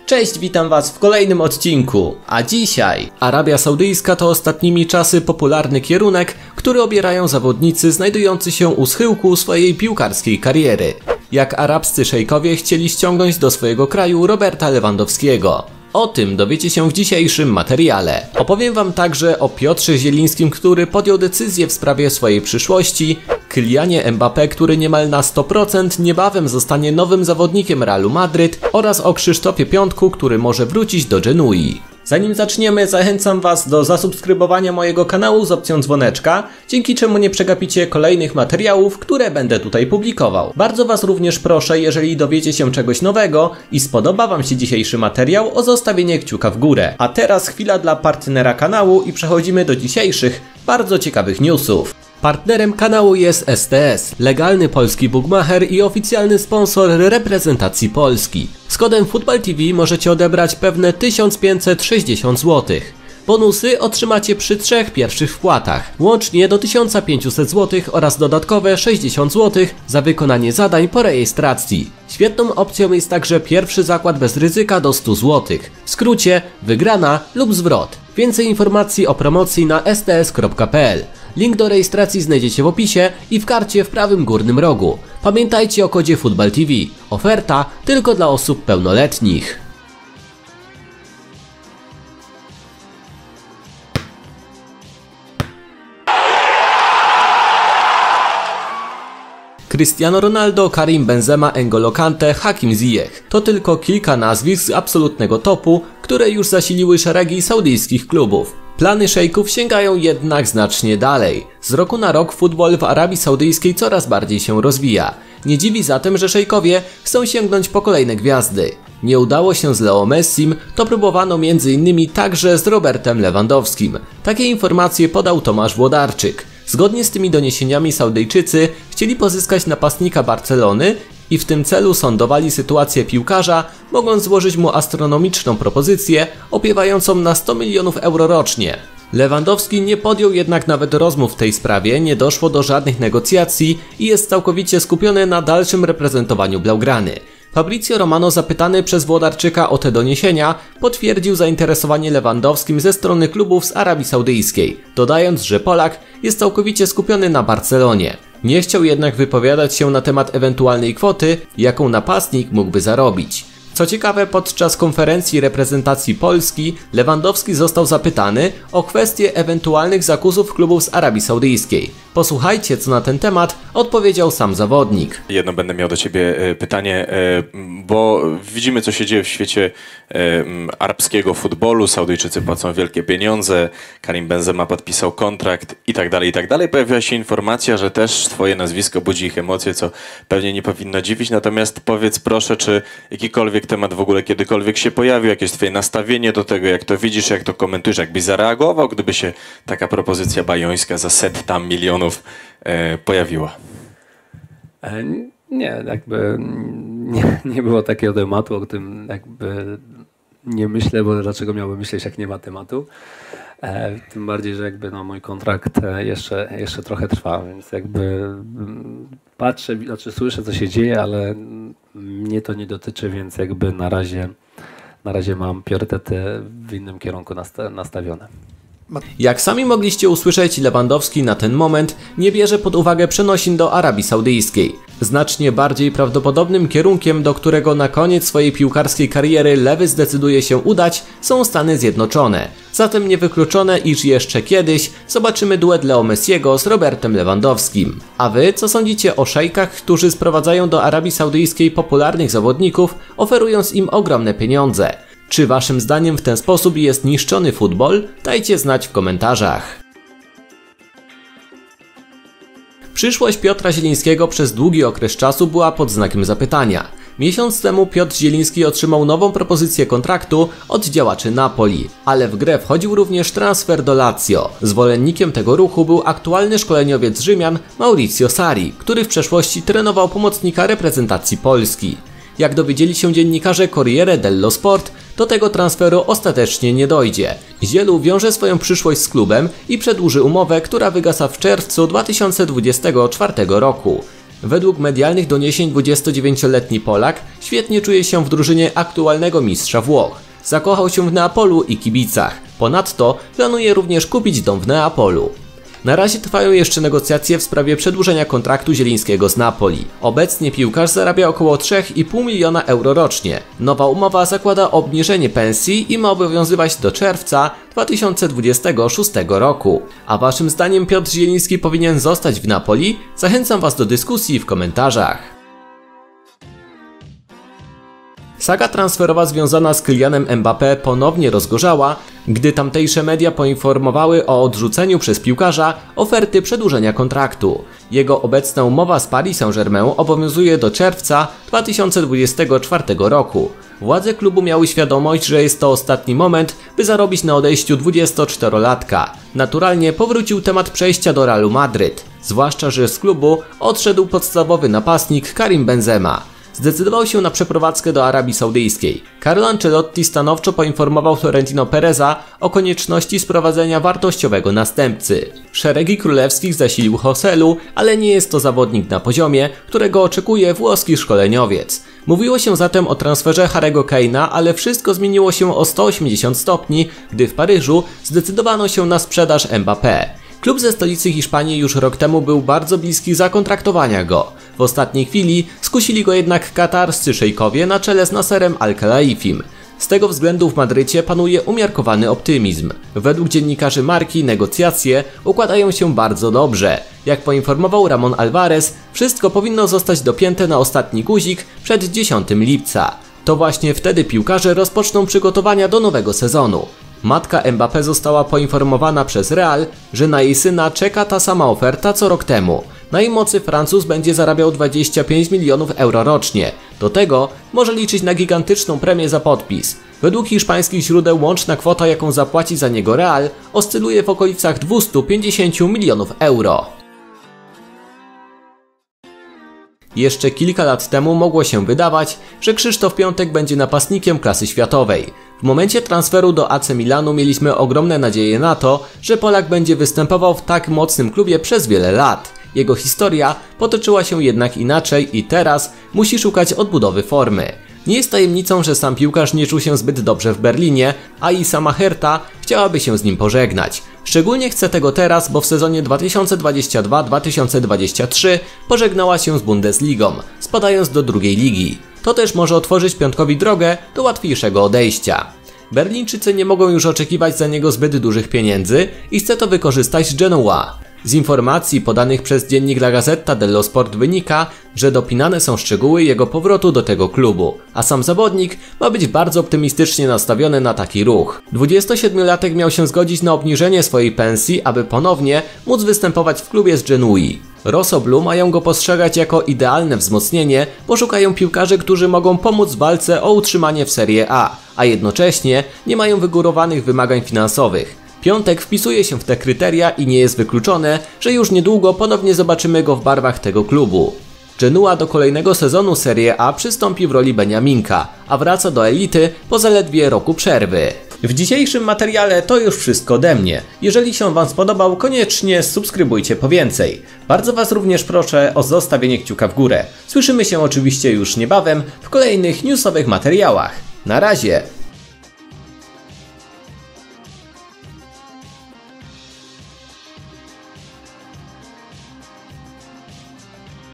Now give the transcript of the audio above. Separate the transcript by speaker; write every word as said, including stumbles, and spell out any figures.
Speaker 1: Cześć, witam was w kolejnym odcinku, a dzisiaj Arabia Saudyjska to ostatnimi czasy popularny kierunek, który obierają zawodnicy znajdujący się u schyłku swojej piłkarskiej kariery. Jak arabscy szejkowie chcieli ściągnąć do swojego kraju Roberta Lewandowskiego. O tym dowiecie się w dzisiejszym materiale. Opowiem wam także o Piotrze Zielińskim, który podjął decyzję w sprawie swojej przyszłości, Kylianie Mbappé, który niemal na sto procent niebawem zostanie nowym zawodnikiem Realu Madryt oraz o Krzysztofie Piątku, który może wrócić do Genui. Zanim zaczniemy, zachęcam was do zasubskrybowania mojego kanału z opcją dzwoneczka, dzięki czemu nie przegapicie kolejnych materiałów, które będę tutaj publikował. Bardzo was również proszę, jeżeli dowiecie się czegoś nowego i spodoba wam się dzisiejszy materiał, o zostawienie kciuka w górę. A teraz chwila dla partnera kanału i przechodzimy do dzisiejszych, bardzo ciekawych newsów. Partnerem kanału jest S T S, legalny polski bookmacher i oficjalny sponsor reprezentacji Polski. Z kodem FootballTV możecie odebrać pewne tysiąc pięćset sześćdziesiąt złotych. Bonusy otrzymacie przy trzech pierwszych wpłatach, łącznie do tysiąc pięćset złotych oraz dodatkowe sześćdziesiąt złotych za wykonanie zadań po rejestracji. Świetną opcją jest także pierwszy zakład bez ryzyka do stu złotych. W skrócie wygrana lub zwrot. Więcej informacji o promocji na s t s kropka p l. Link do rejestracji znajdziecie w opisie i w karcie w prawym górnym rogu. Pamiętajcie o kodzie FootballTV. Oferta tylko dla osób pełnoletnich. Cristiano Ronaldo, Karim Benzema, N'Golo Kante, Hakim Ziyech. To tylko kilka nazwisk z absolutnego topu, które już zasiliły szeregi saudyjskich klubów. Plany szejków sięgają jednak znacznie dalej. Z roku na rok futbol w Arabii Saudyjskiej coraz bardziej się rozwija. Nie dziwi zatem, że szejkowie chcą sięgnąć po kolejne gwiazdy. Nie udało się z Leo Messim, to próbowano między innymi także z Robertem Lewandowskim. Takie informacje podał Tomasz Włodarczyk. Zgodnie z tymi doniesieniami Saudyjczycy chcieli pozyskać napastnika Barcelony i w tym celu sondowali sytuację piłkarza, mogąc złożyć mu astronomiczną propozycję opiewającą na sto milionów euro rocznie. Lewandowski nie podjął jednak nawet rozmów w tej sprawie, nie doszło do żadnych negocjacji i jest całkowicie skupiony na dalszym reprezentowaniu Blaugrany. Fabrizio Romano, zapytany przez Włodarczyka o te doniesienia, potwierdził zainteresowanie Lewandowskim ze strony klubów z Arabii Saudyjskiej, dodając, że Polak jest całkowicie skupiony na Barcelonie. Nie chciał jednak wypowiadać się na temat ewentualnej kwoty, jaką napastnik mógłby zarobić. Co ciekawe, podczas konferencji reprezentacji Polski Lewandowski został zapytany o kwestię ewentualnych zakusów klubów z Arabii Saudyjskiej. Posłuchajcie, co na ten temat odpowiedział sam zawodnik.
Speaker 2: Jedno będę miał do ciebie pytanie, bo widzimy, co się dzieje w świecie arabskiego futbolu. Saudyjczycy płacą wielkie pieniądze, Karim Benzema podpisał kontrakt i tak dalej, i tak dalej. Pojawiła się informacja, że też twoje nazwisko budzi ich emocje, co pewnie nie powinno dziwić. Natomiast powiedz proszę, czy jakikolwiek temat w ogóle kiedykolwiek się pojawił, jakieś twoje nastawienie do tego, jak to widzisz, jak to komentujesz, jakbyś zareagował, gdyby się taka propozycja bajońska za set tam milionów e, pojawiła?
Speaker 3: E, nie, jakby nie, nie było takiego tematu, o którym jakby nie myślę, bo dlaczego miałbym myśleć, jak nie ma tematu. E, tym bardziej, że jakby no, mój kontrakt jeszcze, jeszcze trochę trwa, więc jakby patrzę, znaczy słyszę, co się dzieje, ale mnie to nie dotyczy, więc jakby na razie, na razie mam priorytety w innym kierunku nasta nastawione.
Speaker 1: Jak sami mogliście usłyszeć, Lewandowski na ten moment nie bierze pod uwagę przenosin do Arabii Saudyjskiej. Znacznie bardziej prawdopodobnym kierunkiem, do którego na koniec swojej piłkarskiej kariery lewy zdecyduje się udać, są Stany Zjednoczone. Zatem niewykluczone, iż jeszcze kiedyś zobaczymy duet Leo Messiego z Robertem Lewandowskim. A wy co sądzicie o szejkach, którzy sprowadzają do Arabii Saudyjskiej popularnych zawodników, oferując im ogromne pieniądze? Czy waszym zdaniem w ten sposób jest niszczony futbol? Dajcie znać w komentarzach. Przyszłość Piotra Zielińskiego przez długi okres czasu była pod znakiem zapytania. Miesiąc temu Piotr Zieliński otrzymał nową propozycję kontraktu od działaczy Napoli, ale w grę wchodził również transfer do Lazio. Zwolennikiem tego ruchu był aktualny szkoleniowiec Rzymian Maurizio Sarri, który w przeszłości trenował pomocnika reprezentacji Polski. Jak dowiedzieli się dziennikarze Corriere dello Sport, do tego transferu ostatecznie nie dojdzie. Zielu wiąże swoją przyszłość z klubem i przedłuży umowę, która wygasa w czerwcu dwa tysiące dwudziestego czwartego roku. Według medialnych doniesień dwudziestodziewięcioletni Polak świetnie czuje się w drużynie aktualnego mistrza Włoch. Zakochał się w Neapolu i kibicach. Ponadto planuje również kupić dom w Neapolu. Na razie trwają jeszcze negocjacje w sprawie przedłużenia kontraktu Zielińskiego z Napoli. Obecnie piłkarz zarabia około trzy i pół miliona euro rocznie. Nowa umowa zakłada obniżenie pensji i ma obowiązywać do czerwca dwa tysiące dwudziestego szóstego roku. A waszym zdaniem Piotr Zieliński powinien zostać w Napoli? Zachęcam was do dyskusji w komentarzach. Saga transferowa związana z Kylianem Mbappé ponownie rozgorzała, gdy tamtejsze media poinformowały o odrzuceniu przez piłkarza oferty przedłużenia kontraktu. Jego obecna umowa z Paris Saint-Germain obowiązuje do czerwca dwa tysiące dwudziestego czwartego roku. Władze klubu miały świadomość, że jest to ostatni moment, by zarobić na odejściu dwudziestoczterolatka. Naturalnie powrócił temat przejścia do Realu Madryt, zwłaszcza że z klubu odszedł podstawowy napastnik Karim Benzema. Zdecydował się na przeprowadzkę do Arabii Saudyjskiej. Carlo Ancelotti stanowczo poinformował Florentino Pereza o konieczności sprowadzenia wartościowego następcy. Szeregi królewskich zasilił Joselu, ale nie jest to zawodnik na poziomie, którego oczekuje włoski szkoleniowiec. Mówiło się zatem o transferze Harry'ego Kane'a, ale wszystko zmieniło się o sto osiemdziesiąt stopni, gdy w Paryżu zdecydowano się na sprzedaż Mbappé. Klub ze stolicy Hiszpanii już rok temu był bardzo bliski zakontraktowania go. W ostatniej chwili skusili go jednak katarscy szejkowie na czele z Nasserem Al-Khelaifim. Z tego względu w Madrycie panuje umiarkowany optymizm. Według dziennikarzy Marki negocjacje układają się bardzo dobrze. Jak poinformował Ramon Alvarez, wszystko powinno zostać dopięte na ostatni guzik przed dziesiątego lipca. To właśnie wtedy piłkarze rozpoczną przygotowania do nowego sezonu. Matka Mbappé została poinformowana przez Real, że na jej syna czeka ta sama oferta co rok temu. Na jej mocy Francuz będzie zarabiał dwadzieścia pięć milionów euro rocznie. Do tego może liczyć na gigantyczną premię za podpis. Według hiszpańskich źródeł łączna kwota, jaką zapłaci za niego Real, oscyluje w okolicach dwieście pięćdziesiąt milionów euro. Jeszcze kilka lat temu mogło się wydawać, że Krzysztof Piątek będzie napastnikiem klasy światowej. W momencie transferu do A C Milanu mieliśmy ogromne nadzieje na to, że Polak będzie występował w tak mocnym klubie przez wiele lat. Jego historia potoczyła się jednak inaczej i teraz musi szukać odbudowy formy. Nie jest tajemnicą, że sam piłkarz nie czuł się zbyt dobrze w Berlinie, a i sama Hertha chciałaby się z nim pożegnać. Szczególnie chce tego teraz, bo w sezonie dwa tysiące dwudziestym drugim dwa tysiące dwudziestym trzecim pożegnała się z Bundesligą, spadając do drugiej ligi. To też może otworzyć Piątkowi drogę do łatwiejszego odejścia. Berlińczycy nie mogą już oczekiwać za niego zbyt dużych pieniędzy i chce to wykorzystać Genoa. Z informacji podanych przez dziennik La Gazzetta dello Sport wynika, że dopinane są szczegóły jego powrotu do tego klubu, a sam zawodnik ma być bardzo optymistycznie nastawiony na taki ruch. dwudziestosiedmiolatek miał się zgodzić na obniżenie swojej pensji, aby ponownie móc występować w klubie z Genui. Rossoblu mają go postrzegać jako idealne wzmocnienie, bo szukają piłkarzy, którzy mogą pomóc w walce o utrzymanie w Serie A, a jednocześnie nie mają wygórowanych wymagań finansowych. Piątek wpisuje się w te kryteria i nie jest wykluczone, że już niedługo ponownie zobaczymy go w barwach tego klubu. Genua do kolejnego sezonu Serie A przystąpi w roli Beniaminka, a wraca do elity po zaledwie roku przerwy. W dzisiejszym materiale to już wszystko ode mnie. Jeżeli się wam spodobał, koniecznie subskrybujcie po więcej. Bardzo was również proszę o zostawienie kciuka w górę. Słyszymy się oczywiście już niebawem w kolejnych newsowych materiałach. Na razie!